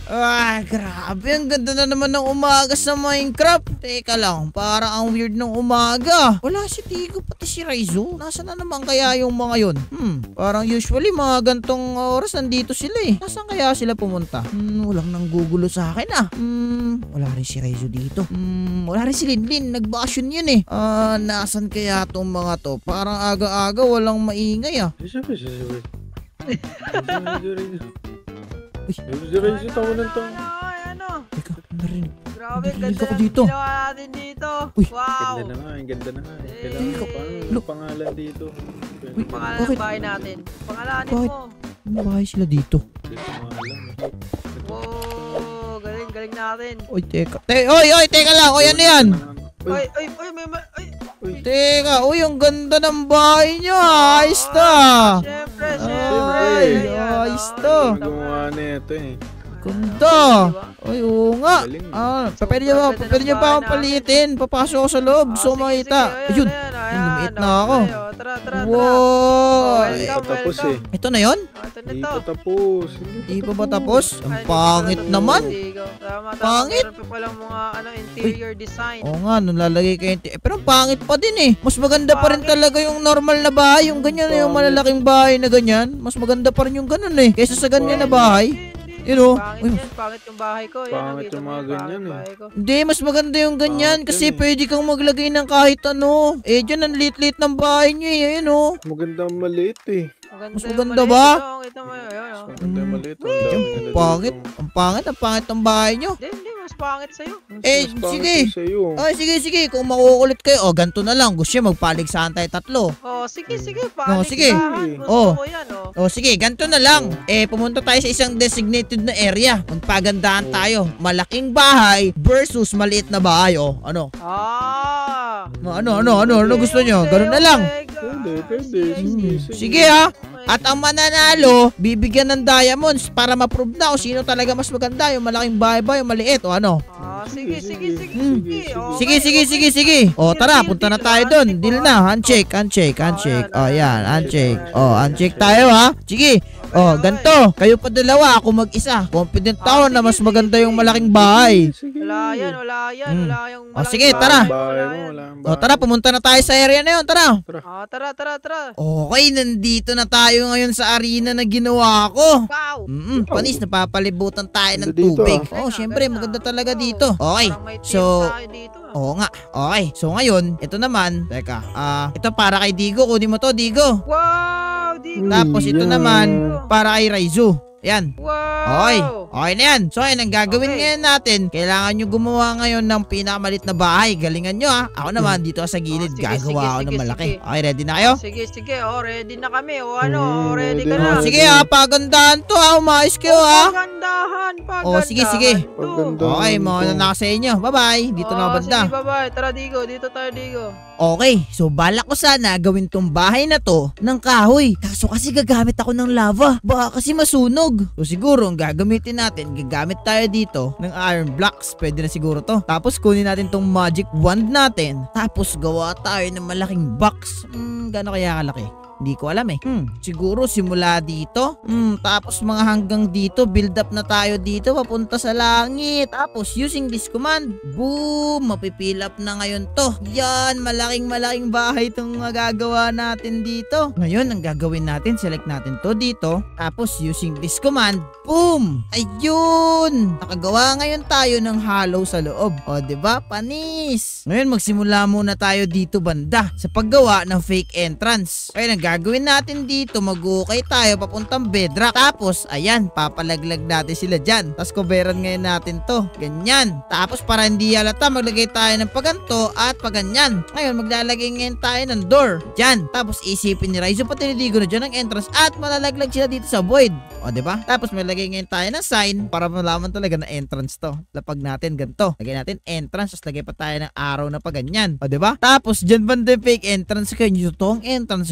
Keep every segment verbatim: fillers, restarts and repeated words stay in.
Ah, grabe. Ang ganda na naman ng umaga sa Minecraft. Teka lang, parang ang weird ng umaga. Wala si Tigo, pati si Raizo. Nasaan na naman kaya yung mga yun? Hmm, parang usually mga gantong oras nandito sila eh. Nasaan kaya sila pumunta? Hmm, walang nanggugulo sa akin ah. Hmm, wala rin si Raizo dito. Hmm, wala rin si Linlin. Nagbakasyon yun eh. Ah, nasan kaya tong mga to? Parang aga-aga walang maingay ah. Sabi, sabi. Uy, Renzo, tawa ng tawa. Ano? Teka, narinig. Grabe, Narinig ganda ako ng dito. ginawa natin dito. Uy. Wow. Ganda na nga, ang ganda na nga. Kailangan Eh, ko pa ang pangalan dito. Uy, Pangalan bakit? ng bahay natin. Pangalanin Bakit? mo. Ano bahay sila dito? Hindi ko maalam. Wow, galing, galing natin. Oy, teka. Te oy, oy, teka lang. Oy, ano yan? Ay, ay, ay, may, may, ay. Teka, uy, ang ganda ng bahay nyo. Ayos to. Siyempre, Ay, siyempre. ayos to. Gumawa na ito eh. Ganda. Ay, oo nga. Galing. Ah, pwede nyo ba, pwede nyo pa akong palitin. Papasok ako sa loob. Gusto ko makita. Ayun. Lumiit na ako. Tara, tara, tara. Wow. Hindi pa tapos eh. Ito na yon? Ito na Hindi to. pa tapos. Hindi pa ba tapos? Ang pangit naman. Tama, tama. Pangit. Meron pa palang mga ano, interior design. Oo nga, nung lalagay kayo. Eh, pero ang pangit pa din eh. Mas maganda pa rin talaga yung normal na bahay. Yung ganyan, yung malalaking bahay na ganyan. Mas maganda pa rin yung ganun eh. Kaysa sa ganyan na bahay. You know? Pangit yan, pangit yung bahay ko. Yan, Pangit nakita yung mo mga yung ganyan pangit eh. bahay ko. Hindi, mas maganda yung ganyan. Bakit Kasi yan eh? pwede kang maglagay ng kahit ano. Eh, dyan ang lit-lit ng bahay nyo eh. Ayun oh. Magandang maliit eh. Maganda Mas yung maganda maliit ba? ito, kita mo yun, yun, oh. Magandang maliit. Ang Yung dami nila pangit. dito. Ang pangit, ang pangit ng bahay nyo. Hindi, hindi, mas pangit sa'yo. Eh, Mas pangit sige. yung sa'yo. Ay, sige, sige. Kung makukulit kayo, oh, ganito na lang. Gusto nyo magpaligsahan tayo tatlo. Oh, sige, sige, Oh, pangit sige. Gusto Oh. ko yan, oh. O sige, ganito na lang. Eh, pumunta tayo sa isang designated na area. Magpagandahan tayo. Malaking bahay versus maliit na bahay. O, ano? Ah. Ano, ano, ano, ano gusto nyo? Ganun na lang. Pwede, pwede. Sige, Hmm. sige. Sige ha. At ang mananalo, bibigyan ng diamonds para ma-prove na kung sino talaga mas maganda. Yung malaking bahay ba, yung maliit, o ano? Ah, sige, sige, sige, Hmm. sige. Okay, Sige, sige, okay. sige, sige. O, tara, punta na tayo dun. Deal na. Handshake, handshake, handshake. O, yan, handshake. O, handshake tayo ha. Sige. O, ganito. Kayo pa dalawa, ako mag-isa. Confident ako na mas maganda yung malaking bahay. Sige. Wala yan, wala yan, Hmm. wala yung Oh, sige, malaking tara. bahay, Bahay wala mo, yan. wala ang O, bahay. tara, pumunta na tayo sa area na yun. Tara. Ah, tara, tara, tara. Okay, nandito na tayo ngayon sa arena na ginawa ko. Wow. Mm, panis, napapalibutan tayo ng Ganda dito, tubig. ah. Oh, syempre, Ganda. maganda talaga Oo. dito. Okay, Parang may team so, tayo dito, ah. oo nga. Okay, so ngayon, ito naman, teka, ah, ito para kay Digo. Kunin mo to, Digo. Wow, di Uy, Tapos ito yan. naman, para kay Raizu. Yan. Wow. Okay. Okay na yan. So, ayun, ang gagawin Okay. ngayon natin, kailangan nyo gumawa ngayon ng pinakamalit na bahay. Galingan nyo ha. Ako naman, dito sa gilid, Oh, sige, gagawa sige, ako ng sige, malaki. sige. Okay, ready na kayo? Sige, sige. Oh, ready na kami. O ano, Hmm, ready ka ready na. na. Sige ha, pagandahan to ha. Umayos kayo ha. Pagandahan, pagandahan. Oh, sige, sige. to. Paganda. Okay, mauna na ako sa inyo. Bye-bye. Dito na ako Oh, banda. sige, bye-bye. Tara, Digo. Dito tayo, Digo. Okay, so balak ko sana gawin tong bahay na to ng kahoy. Kaso kasi gagamit ako ng lava. Baka kasi masunog. So siguro ang gagamitin natin, gagamit tayo dito ng iron blocks. Pwede na siguro to. Tapos kunin natin tong magic wand natin. Tapos gawa tayo ng malaking box. Hmm, gano'n kaya kalaki? Hindi ko alam eh. Hmm, siguro simula dito. Hmm, tapos mga hanggang dito, build up na tayo dito, papunta sa langit. Tapos using this command, boom, mapipill up na ngayon to. Yan, malaking malaking bahay itong magagawa natin dito. Ngayon, ang gagawin natin, select natin to dito. Tapos using this command, boom, ayun. Nakagawa ngayon tayo ng hollow sa loob. O, diba? Panis. Ngayon, magsimula muna tayo dito banda sa paggawa ng fake entrance. Kaya nag gagawin natin dito, mag-ukay tayo papuntang bedrock. Tapos, ayan, papalaglag natin sila dyan. Tapos, coveran ngayon natin to. Ganyan. Tapos, para hindi halata, maglagay tayo ng paganto at paganyan. Ngayon, maglalagay ngayon tayo ng door. Dyan. Tapos, isipin ni Raizo, pati ni Digo na dyan ang entrance at malalaglag sila dito sa void. O, diba? Tapos, maglagay ngayon tayo ng sign para malaman talaga na entrance to. Lapag natin ganito. Lagay natin entrance, tapos lagay pa tayo ng arrow na paganyan. O, diba? Tapos, dyan banda yung fake entrance kayo. Yung totoong entrance, gagawin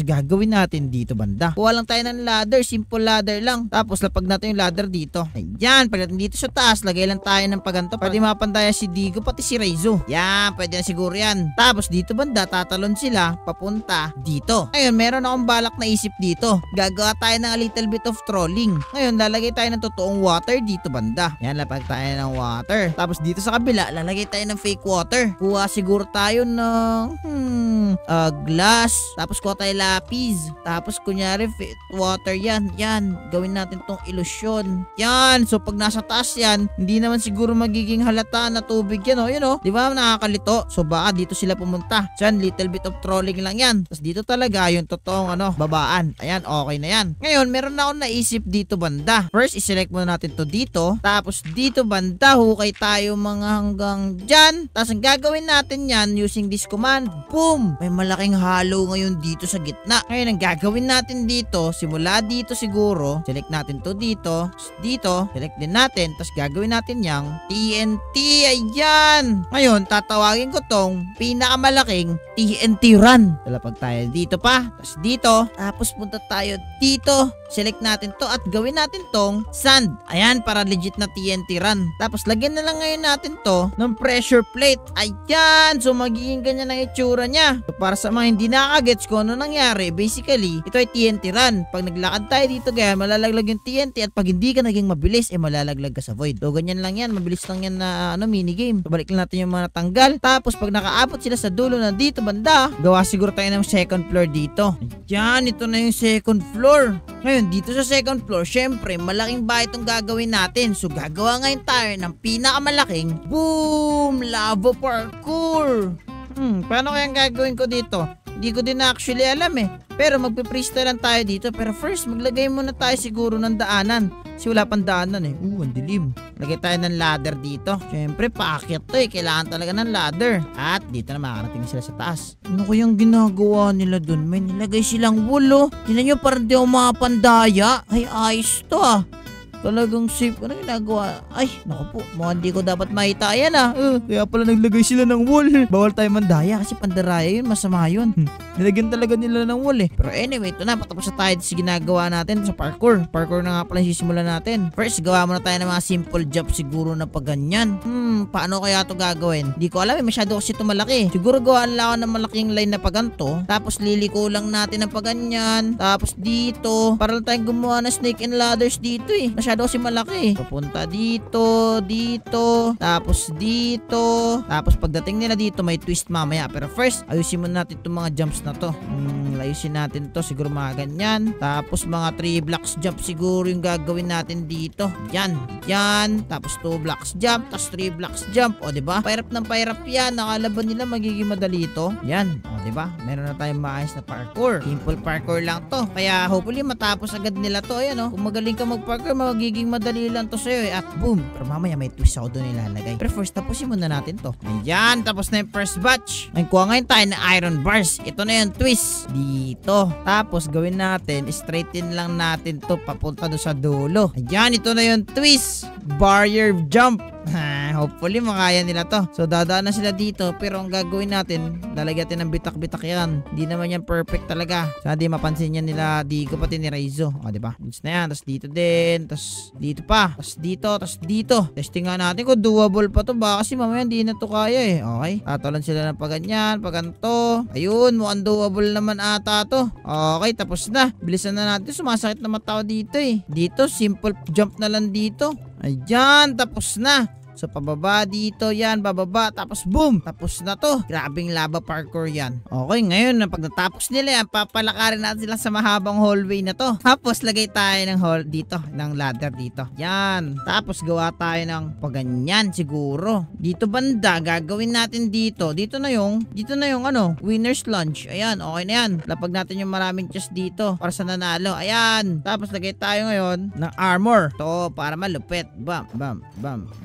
gagawin natin dito banda. Kuha lang tayo ng ladder, simple ladder lang. Tapos lapag natin yung ladder dito. Ayan, pag natin dito sa taas, lagay lang tayo ng paganto. Pwede mapantaya si Digo pati si Raizo. Yan, pwede na siguro yan. Tapos dito banda, tatalon sila papunta dito. Ngayon, meron akong balak na isip dito. Gagawa tayo ng a little bit of trolling. Ngayon, lalagay tayo ng totoong water dito banda. Yan, lapag tayo ng water. Tapos dito sa kabila, lalagay tayo ng fake water. Kuha siguro tayo ng hmm, uh, glass. Tapos kuha tayo lapis. Tapos kunyari fake water yan. Yan, gawin natin tong ilusyon. Yan, so pag nasa taas yan, hindi naman siguro magiging halata na tubig yan, oh. Yun, oh. Di ba nakakalito? So baka dito sila pumunta. Diyan, little bit of trolling lang yan. Tapos dito talaga yung totoong ano, babaan. Ayan, okay na yan. Ngayon, meron na akong naisip dito banda. First, iselect muna natin to dito. Tapos dito banda, hukay tayo mga hanggang dyan. Tapos ang gagawin natin yan using this command. Boom! May malaking hollow ngayon dito sa gitna. Ngayon, ang gagawin natin dito, simula dito siguro, select natin to dito. Tapos dito, select din natin. Tapos gagawin natin yang T N T. Ayan! Ngayon, tatawagin ko tong pinakamalaking T N T run. Talapag tayo dito pa. Tapos dito. Tapos punta tayo dito. Select natin to at gawin natin tong sand. Ayan, para legit na T N T run. Tapos lagyan na lang ngayon natin to ng pressure plate. Ayan! So magiging ganyan ang itsura niya. So para sa mga hindi nakagets kung ano nangyari, basically, ito ay T N T run. Pag naglakad tayo dito gaya, malalaglag yung T N T at pag hindi ka naging mabilis, eh malalaglag ka sa void. So ganyan lang yan. Mabilis lang yan na ano, minigame. So balik lang natin yung mga natanggal. Tapos pag nakaabot sila sa dulo na dito banda, gawa siguro tayo ng second floor dito. Ayan, ito na yung second floor. Ngayon, dito sa second floor, syempre, malaking bahay itong gagawin natin. So, gagawa ngayon tayo ng pinakamalaking boom! Lava parkour! Hmm, paano kaya gagawin ko dito? Hindi ko din actually alam eh. Pero magpe-freestyle lang tayo dito. Pero first, maglagay muna tayo siguro ng daanan. Kasi wala pang daanan eh. Uh, ang dilim. Lagay tayo ng ladder dito. Siyempre, paakyat to eh. Kailangan talaga ng ladder. At dito na makakarating sila sa taas. Ano kayang ginagawa nila dun? May nilagay silang wool oh. Tingnan nyo, parang di ako makapandaya. Ay, ayos to ah. Talagang safe. Ano ginagawa? Ay, naku po. Mga hindi ko dapat makita. Ayan ah. Uh, kaya pala naglagay sila ng wall. Bawal tayo mandaya kasi pandaraya yun. Masama yun. Hmm. Nilagyan talaga nila ng wall eh. Pero anyway, ito na. Patapos na tayo sa ginagawa natin sa parkour. Parkour na nga pala sisimulan natin. First, gawa muna tayo ng mga simple jump siguro na pag ganyan. Hmm, paano kaya ito gagawin? Hindi ko alam eh. Masyado kasi ito malaki. Siguro gawa lang ako ng malaking line na paganto. Tapos liliko lang natin ng paganyan. Tapos dito. Para lang tayong gumawa ng snake and ladders dito eh. Masyado kasi malaki. Papunta dito, dito, tapos dito. Tapos pagdating nila dito, may twist mamaya. Pero first, ayusin muna natin itong mga jumps na to. Hmm, ayusin natin to. Siguro mga ganyan. Tapos mga three blocks jump siguro yung gagawin natin dito. Yan, yan. Tapos two blocks jump, tapos three blocks jump. O, diba? Pairap ng pairap yan. Nakalaban nila magiging madali ito. Yan. O, diba? Meron na tayong maayos na parkour. Simple parkour lang to. Kaya hopefully matapos agad nila to. Ayan o. Kung magaling ka mag-parkour, magiging madali lang to sa'yo eh. At boom. Pero mamaya may twist ako doon nilalagay. Pero first, tapusin muna natin to. Ayan. Tapos na yung first batch. May kuha ngayon tayo ng iron bars. Ito na yung twist. Dito. Tapos gawin natin, straighten lang natin to papunta doon sa dulo. Ayan. Ito na yung twist. Barrier jump. Ha, hopefully makaya nila to. So dadaan na sila dito. Pero ang gagawin natin, lalagyan natin ng bitak-bitak yan. Hindi naman yan perfect talaga. Sana di mapansin yan nila Digo pati ni Raizo. O diba? Dito na yan. Tapos dito din. Tapos dito pa. Tapos dito. Tapos dito. Testing nga natin kung doable pa to. Baka kasi mamaya hindi na to kaya eh. Okay. Tatalan sila ng paganyan. Paganto. Ayun. Mukhang doable naman ata to. Okay. Tapos na. Bilisan na natin. Sumasakit na mata ko dito eh. Dito. Simple jump na lang dito. Ayan, tapos na. So, pababa dito, yan, bababa, tapos boom, tapos na to. Grabing lava parkour yan. Okay, ngayon, pag natapos nila yan, papalakarin natin sila sa mahabang hallway na to. Tapos, lagay tayo ng hall dito, ng ladder dito. Yan. Tapos, gawa tayo ng paganyan siguro. Dito banda, gagawin natin dito. Dito na yung, dito na yung ano, winner's lunch. Ayan, okay na yan. Lapag natin yung maraming chest dito para sa nanalo. Ayan. Tapos, lagay tayo ngayon ng armor. To, para malupit. Bam, bam, bam, bam.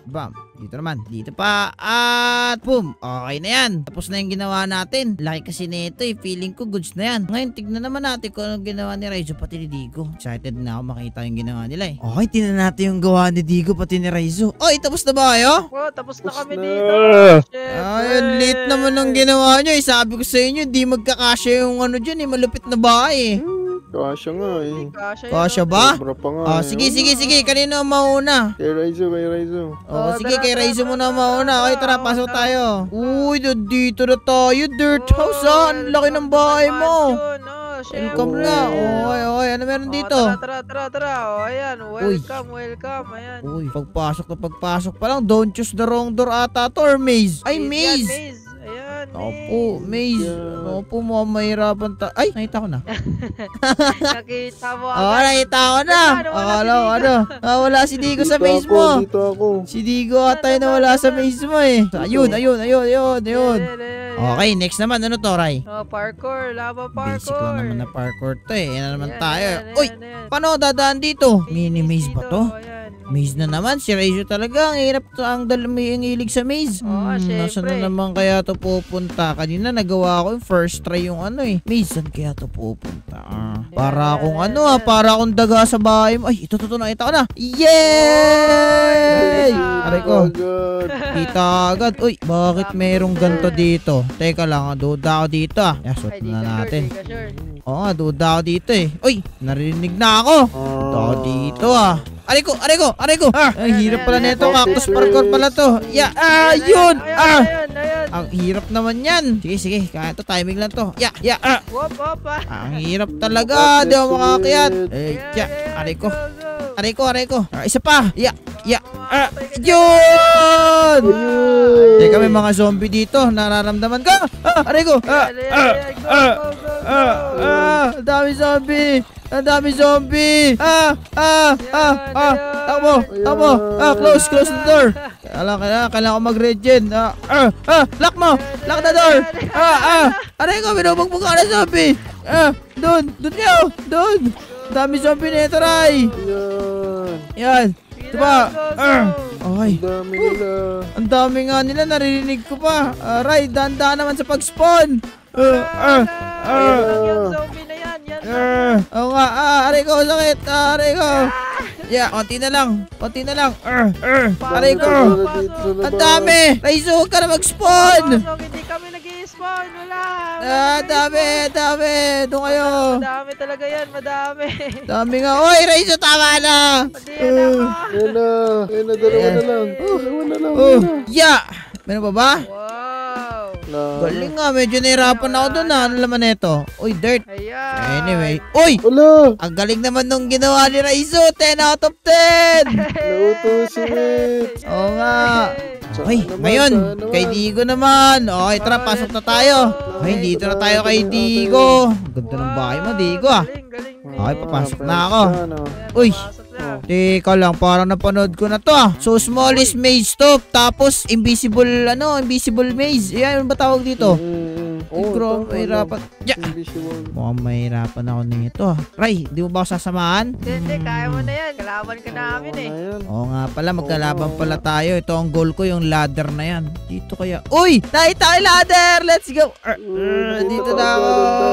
Bam. Dito naman. Dito pa. At boom. Okay na yan. Tapos na yung ginawa natin. Laki kasi nito eh. Feeling ko goods na yan. Ngayon, tignan naman natin kung anong ginawa ni Raizo pati ni Digo. Excited na ako makita yung ginawa nila eh. Okay, tignan natin yung gawa ni Digo pati ni Raizo. Oy, tapos na ba kayo? Oh, tapos na Tapos kami na. dito. Ay, ang late naman ng ginawa nyo eh. Sabi ko sa inyo, di magkakasya yung ano dyan eh. Malupit na bahay eh. Kasya nga eh. Kasya, Kasya ba? Sobra pa nga Ah, eh. sige, sige, sige. Kanino ang mauna? Kay Raizo, kay Raizo. Oh, Oh, sige, tara, kay tara, Raizo tara, muna tara, mauna. tara, Okay, tara, tara, pasok tara. tayo. Uy, dito na tayo. Dirt house ah. Ang laki ng bahay mo. Welcome na. Okay, okay. Ano meron dito? Tara, tara, tara, tara. Oh, ayan. Welcome, welcome. Ayan. Uy, pagpasok na pagpasok pa lang. Don't choose the wrong door ata to or maze. Ay, Yan, maze. maze. Ayan, Opo, maze. maze. Yeah. Opo, mukhang mahirapan ta. Ay, nakita ko na. Nakita mo Oo, agad. nakita ko na. Wala, wala Akala si ko ano. Ah, wala si Digo sa Dito maze ako, mo. Dito ako. Si Digo ata yung nawala sa maze mo eh. Ayun, ayun, ayun, ayun, ayun. Ayan, ayan, ayan. Okay, next naman. Ano to, Ray? Oh, parkour. Lava parkour. Basic lang naman na parkour to eh. Yan na naman Ayan, tayo. ayan, Uy, ayan, ayan. paano ako dadaan dito? Mini maze ba to? Ayan. Maze na naman. Si Raizo talaga. Ang hirap to. Ang dal may ang hilig sa maze. Oo, Hmm, nasaan syempre. na naman kaya to pupunta? Kanina nagawa ko yung first try yung ano eh. Maze, saan kaya to pupunta? Ah, para akong Ayan, ano ah. ayan. Para akong daga sa bahay mo. Ay, ito, ito, ito. Nakita ko na. Yay! Oy! Aray ko. Agad. Kita agad. Uy, bakit merong ganito dito? Teka lang, ah, duda ako dito ah. Yasot Ay, di na ka sure, natin. di ka sure. Oo nga, duda ako dito eh. Uy, narinig na ako. Duda ako dito ah. Aray ko, aray ko, aray ko. Ah, ang hirap pala nito. Cactus parkour pala to. Yeah, ah, yun. Ayan, Ah, ayan, ayan. ang hirap naman yan. Sige, sige, kaya to, timing lang to. Yeah, yeah, ah. Wop, wop, ah. Ang hirap talaga. Di ako makakayat. Eh, Ayan, yeah, ayan, aray ko. go, go. Aray ko, aray ko. Ah, isa pa. Yeah, yeah. Ah, yun! Ayun. Teka, may mga zombie dito. Nararamdaman ko. Ah, aray ko. Ah, Ayan, ayan, ah, ayan. Go, ah. go, go, go. Ah, ah, ang dami zombie. Ang dami zombie. Ah, ah, ah, ah. Takbo, takbo. Ah, close, close the door. Kailangan, kailangan, kailangan ko mag-regen. Ah, ah, ah, lock mo. Lock the door. Ah, ah. Aray ko, binubugbog ako ng zombie. Ah, dun, dun kayo. Dun. Ang dami zombie nito, Ray. Ayan. Yan. Diba? Go, go, Ah. go. Okay. Ang dami nila. Ang dami nga nila, naririnig ko pa. Uh, Ray, dahan-dahan naman sa pag-spawn. Uh, ah, ah, Yan, yung zombie na yan. Yan, ah. Oo nga, ah, aray ko, sakit. Ah, aray ko. Yeah, konti na lang. Konti na lang. Ah, ah, aray ko. Ang dami. Raizo, huwag ka na mag-spawn. Pasok, hindi kami nag-i-spawn. Wala. Wala Ah, nag-i-spawn. dami, dami. Doon kayo. Madami talaga yan. Madami. Dami nga. Oy, Raizo, tama na. Hindi yan ako. Ayan na. Ayan na, dalawa na lang. Dalawa na lang. Oh, yeah. Meron pa ba? Wow. Na- Galing nga, medyo nahirapan ako doon. Ano laman nito? Uy, dirt. Ayan. Anyway. Uy! Wala. Ang galing naman nung ginawa ni Raizo. ten out of ten! Nautusin. Oo nga. Saan Ay, naman, ngayon, saan naman? kay Digo naman. Okay, tara, pasok na tayo. Ay, dito na tayo kay Digo. Ang ganda ng bahay mo, Digo ah. Galing, galing. Okay, papasok Ah, na ako. ano. Ayan, Uy. papasok na. Teka lang, parang napanood ko na to ah. So, smallest maze to. Tapos, invisible, ano, invisible maze. Ayan, ano ba tawag dito? Mm, Ay, Oo, grabe, tama mahirapan. lang. Yeah. Invisible. Mukhang mahirapan ako nito ah. Ray, di mo ba ako sasamahan? Hindi, hindi, kaya mo na yan. Kalaban ka namin eh. Ayan. Oo nga pala, magkalaban Oo. pala tayo. Ito ang goal ko, yung ladder na yan. Dito kaya. Uy! Nakita ko yung ladder! Let's go! Er, er, dito na ako!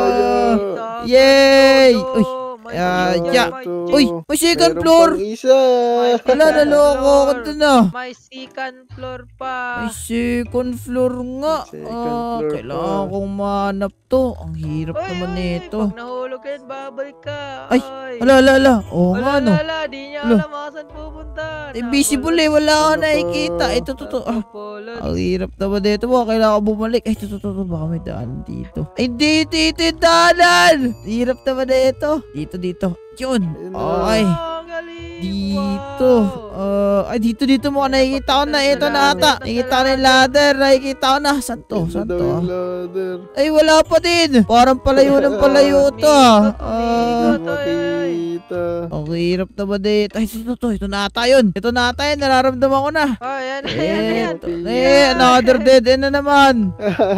Dito, Yay! dito, Uy! may Ah, dito, yeah. may Ito. Uy! May second Meron floor! pang isa. Wala, naloko ako dun ah. May second floor pa. May second floor nga. Second Ah, floor kailangan pa. kong manap to. Ang hirap Uy, naman uy, nito. Pag nahulog ka yan, babalik ka. Ay, Ala, ala, ala. Oo nga Wala, no. wala, di niya Lo. alam kung saan pupunta. Invisible eh, wala ako nakikita. Ito, to, to. Ah, Napulot. ang hirap naman dito mo. Kailangan ko bumalik. Ay, ito, to, to, to. Baka may daan dito. Ay, dito, dito yung daanan. Hirap naman dito. Dito, dito. Yun. Okay. Oh, galing. Dito. Wow. Uh, ay, dito, dito mo. Nakikita ko na. Ito na ata. Nakikita ko na yung ladder. Nakikita ko na. Saan to? Ito Saan daw to? yung ah? ladder. Ay, wala pa din. Parang palayo ng palayo to. ah. Ah, Makita. ang hirap na ba dito? Ay, ito, ito, ito na ata yun. Ito na ata yun. Nararamdaman ko na. Oh, yan, yan, yan. Ito, eh, another dead end na naman.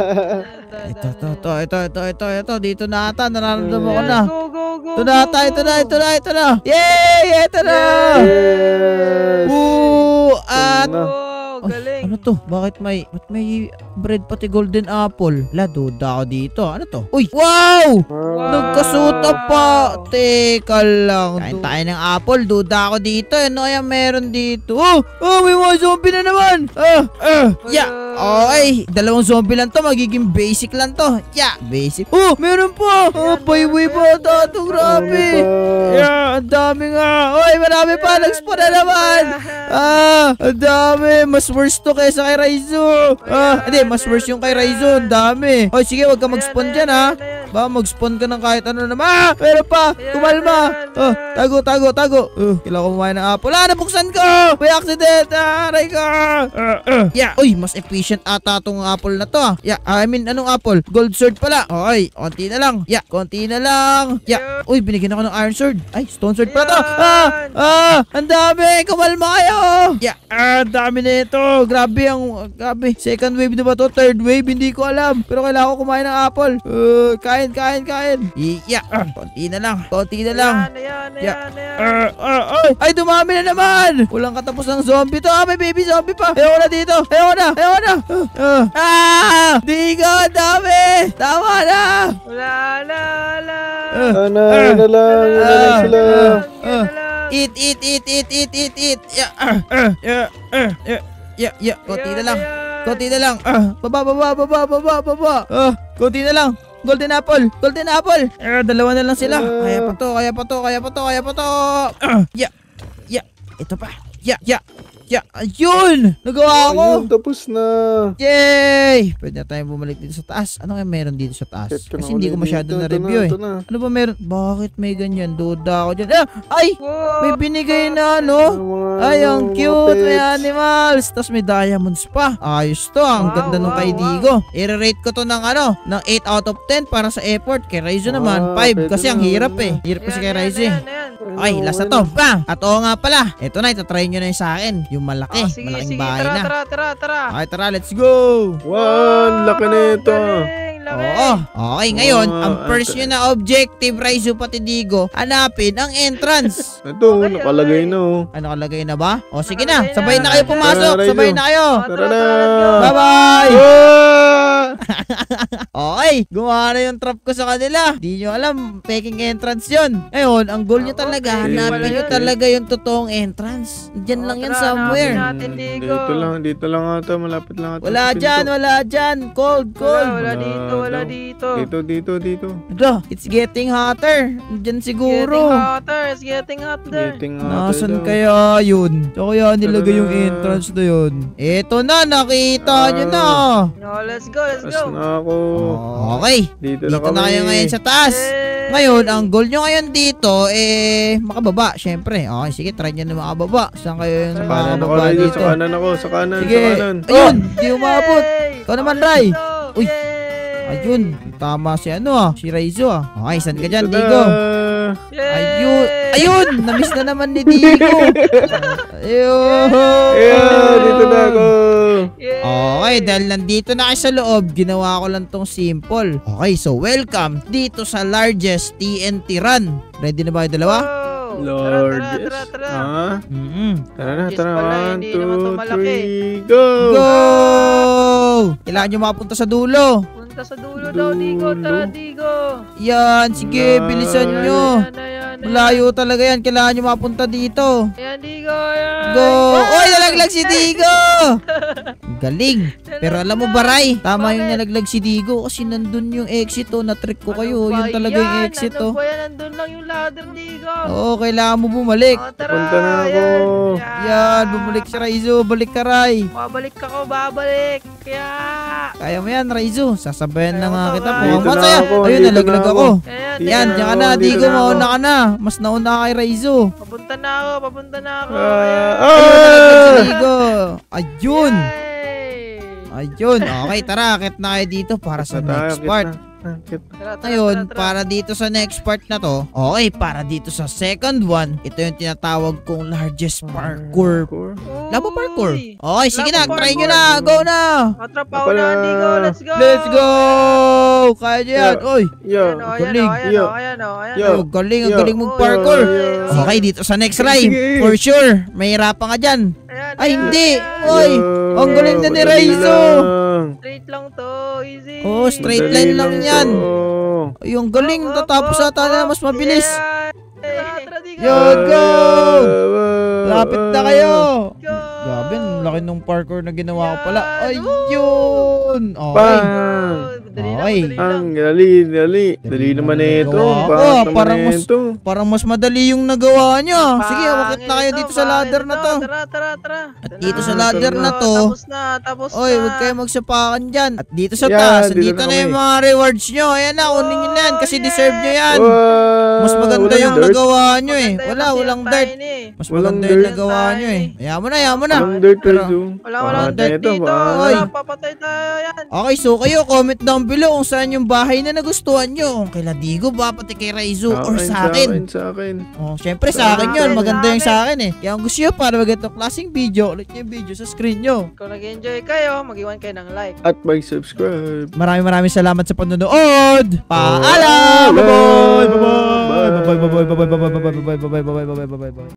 Ito, ito, Ito, ito, ito, ito, ito, ito. Dito na ata. Nararamdaman ko na. Go, go, go. Ito na ata, ito na, ito na, ito na. Yay! Ito na! Yes! Woo! At na. Wow. to? Bakit may, ba't may bread pati golden apple? La, duda ako dito. Ano to? Uy! Wow! Wow. Nagkasuta pa. Teka lang. Kain tayo ng apple. Duda ako dito. Ano kaya meron dito? Oh! Oh! May mga zombie na naman! Ah! Ah! Yeah! Okay. Dalawang zombie lang to. Magiging basic lang to. Yeah! Basic. Oh! Meron pa! Ah! Payway pa ata ito. Grabe! Yeah! Ang dami nga! Oy! Marami pa! Nag-spawn na naman! Ah! Ang dami! Mas worse to kaysa kay Raizo! Ah! Hindi! Mas worse yung kay Raizo. Ang dami! Oy! Sige! Huwag ka mag-spawn dyan ha! Ba, mag-spawn ka ng kahit ano naman. Ah! Meron pa! Kumalma! Oh, tago, tago, tago. Uh, kailangan ko kumain ng apple. Ah, nabuksan ko! May accident! Ah, aray ko! Uh, uh. Yeah. Uy, mas efficient ata tong apple na to ah. Yeah, I mean, anong apple? Gold sword pala. Okay, konti na lang. Yeah, konti na lang. Yeah. Uy, binigyan ako ng iron sword. Ay, stone sword pala to. Ah! Ah! Ang dami! Kumalma kayo! Yeah. Ah, ang dami na ito. Grabe ang, grabe. Second wave na ba to? Third wave? Hindi ko alam. Pero kailangan ko kumain ng apple. Uh, kain, kain, kain. Yeah. Ah, konti na lang. Konti na lang. Ayan, ayan, Yeah. ayan, ayan. Uh, uh, ay, ay, dumami na naman. Walang katapos ng zombie to. Ah, may baby zombie pa. Ayaw na dito. Ayaw na. Ayaw na. Uh, uh. Ah! Di ko, dami. Tama na. Wala na, wala. Uh, Ana, yun na lang, yun na lang sila. Yan uh. na lang. Eat, eat, eat, eat, eat, eat, eat. Yeah, uh, uh, yeah, uh, yeah, yeah, yeah. Konti na Ayan, lang. ayan. Konti na lang. Ah, baba, baba, baba, baba, baba. Ah, konti na lang. Golden apple! Golden apple! Eh, dalawa na lang sila. Uh. Kaya pa to, kaya pa to, kaya pa to, kaya pa to. Ah, yeah. Yeah. Ito pa. Yeah, yeah. Yeah. Ayun! Nagawa ko! Ayun, tapos na. Yay! Pwede na tayong bumalik dito sa taas. Ano nga meron dito sa taas? Check ko na Kasi hindi ko ulit masyado dito. Ito na-review na, eh. ito na. Ano ba meron? Bakit may ganyan? Duda ako dyan. Ah! Ay! Wow. May binigay na ano? Ang mga, Ay, ang mga cute! May pets. animals! Tapos may diamonds pa. Ayos to. Ang Wow, ganda nung wow, kay Digo. I-rate ko to ng ano? Ng eight out of ten para sa effort. Kay Raizo naman, Ah, five. pwede Kasi ang na, hirap pwede eh. na. Hirap kasi Ayan, kay ayan, Raizo eh. ayan, ayan. Ay, last na to. Pa! At oo nga pala. Ito na, itatry nyo na yung sa akin. Yung malaki. Oh, sige, Malaking sige, bahay tara, na. tara, tara, tara. Okay, tara. Let's go! Wow, laki na ito. Galing, laki. Oo. Okay, ngayon, Oo, ang first ate. nyo na objective, Raizo pati Digo, hanapin ang entrance. Ito, Okay, nakalagay okay. na oh. Ano kalagay na ba? O sige na, Nakalagay sabay na. na kayo pumasok. Tara, Sabay Raizo. na kayo. Oh, Tara tara, na. tara, let's go. Bye-bye! Ah! Okay, gumawa na yung trap ko sa kanila. Di nyo alam, peking entrance yun. Ngayon, ang goal nyo Ah, talaga, okay. hanapin nyo Okay. talaga yung totoong entrance. Diyan Oh, lang yan tara, somewhere. hanapin natin, Digo. Dito lang, dito lang ata, malapit lang ata. Wala sa pinto. dyan, wala dyan. Cold, Wala, cold. wala Wala dito, wala daw. dito. Dito, dito, dito. Ano? It's getting hotter. Diyan Getting siguro. hotter, it's getting hotter. Getting ata Nasaan daw. kaya yun? So kaya nilagay yung Tara. entrance na yun. Eto na, nakita Ah. nyo na. No, let's go, let's Pas go. na ako. Okay, Dito, dito na na kami. kayo ngayon sa taas. Yay! Ngayon, ang goal nyo ngayon dito, eh, makababa, syempre. Okay, sige, try nyo na makababa. Saan kayo yung Sa kanan ako, makababa Raizo. dito? Sa kanan ako, sa kanan, Sige, sa kanan. ayun, di umabot. Yay! Ikaw naman, Okay, Rai. let's go. Uy. Yay! Ayun, tama si ano ah, si Raizo ah. Okay, saan ka dyan, Dito na. Digo? Yay! Ayun, ayun, namiss na naman ni Digo. Ayun. Ayan, dito na ako. Yay! Okay, dahil nandito na kayo sa loob, ginawa ko lang tong simple. Okay, so welcome dito sa largest T N T run. Ready na ba yung dalawa? Wow! Lord, Tara, tara, yes. tara, tara. Ah, Mm-mm. tara na, Yes tara. pala, One, hindi naman to two, malaki. three, go! Go! Kailangan nyo makapunta sa dulo. Punta sa dulo daw, Digo. Tara, Dulo. Digo. Yan, sige, Wala. bilisan nyo. Ayan, ayan, ayan. Malayo talaga yan, kailangan nyo mapunta dito. Ayan, Digo. Ayan. Go! Oy, nalaglag si Digo! Galing. Pero alam mo ba, Ray? Tama yung Bakit? nalaglag si Digo kasi nandun yung exit oh. Na-trick ko kayo. Ano ba Yun talaga yung yan? exit Ano oh. ba yan? Nandun lang yung ladder, Digo. Oo, kailangan mo bumalik. Oh, tara. Punta na ako. Ayan. Yan, bumalik si Raizo. Balik ka, Ray. Babalik ako, babalik. Kaya. Kaya mo yan, Raizo. Sasabayan na nga Ayaw kita ko, po. Dito Ang na masaya. ako, Ayun, dito nalaglag na ako. Ayan, Dito Yan, na diyan ka ako, na. dito Digo, na ako. mauna ka na. Mas nauna ka kay Raizo. Papunta na ako, papunta na ako. Ah, Ayun, nalaglag si ah! Digo. Ayun. Yay! Ayun. Okay, tara. Akit na kayo dito para sa Tayo, next kita. part. Ah, kita. Tara, tara, Ngayon, tara, tara. para dito sa next part na to, okay, para dito sa second one, ito yung tinatawag kong largest parkour. Parkour. Labo parkour. Uy! Okay, sige na, Labo try nyo parkour. na. Go na. Matrapa Ako ako na, na. Digo. Let's go! Let's go! Kaya nyo yan. Oy, Yo. Ayan o, ayan galing. o, ayan Yo. o, ayan o, ayan Yo. o. oh, galing, ang Yo. galing mong Oy, parkour. oy, oy. Okay, dito sa next Sige, rhyme. sige. For sure, may hirapan ka dyan. Ayan, Ay, ayan, hindi. ayan. Oy, Yo. Ang galing na ni madali Raizo. lang. Straight lang to. Easy. Oo, straight Madali line lang yan. to. Ay, ang galing. Go, go, Tatapos go, ata na go. mas mabilis. Yeah. Tara, tara, di ka. Yo, go! Ah, Lapit na ah, kayo. Go. Grabe, ang laki nung parkour na ginawa ko pala. Yan. Ayun. Okay. Bang! Dali lang, Okay. dali lang. Ang dali, dali. Dali naman na ito. nagawa ko. Bakit naman Parang mas, ito? parang mas madali yung nagawa niya. Sige, wakit na kayo Pangit dito ito, sa ladder pangit na ito. to. Tara, tara, tara. At Ito dito na. sa ladder na to. Tapos na, tapos na. Oy, huwag kayo magsapakan dyan. At dito sa Yan, taas, dito dito na na yung kami. mga rewards nyo. Ayan na, kunin nyo na yan kasi Oh, deserve nyo yan. Wow, Mas maganda walang yung dirt. nagawa nyo eh. Maganda Wala, kasi walang yung dirt. tiny eh. Mas Walang maganda yung dirt. nagawa nyo eh. Ayaw mo na, ayaw mo na. Walang dirt, Pero- Raizo. Wala, walang Baka dirt ito, dito. baka- Oy. Wala, papatay tayo yan. Okay, so kayo, comment down below kung saan yung bahay na nagustuhan nyo. Kung kay Ladigo ba, pati kay Raizo, or sa akin. Sa akin. Oh, syempre Sa sa akin yun. akin, Maganda sa yung sa akin eh. Kaya kung gusto nyo para magandang klaseng video, ulit nyo yung video sa screen nyo. Kung nag-enjoy kayo, mag-iwan kayo ng like. At mag-subscribe. Maraming maraming salamat sa panonood. Paalam! Bye-bye! Bye-bye! Bye-bye! Bye-bye! Bye-bye! Bye-bye! Bye-bye! Bye-bye! Bye-bye! Bye-bye!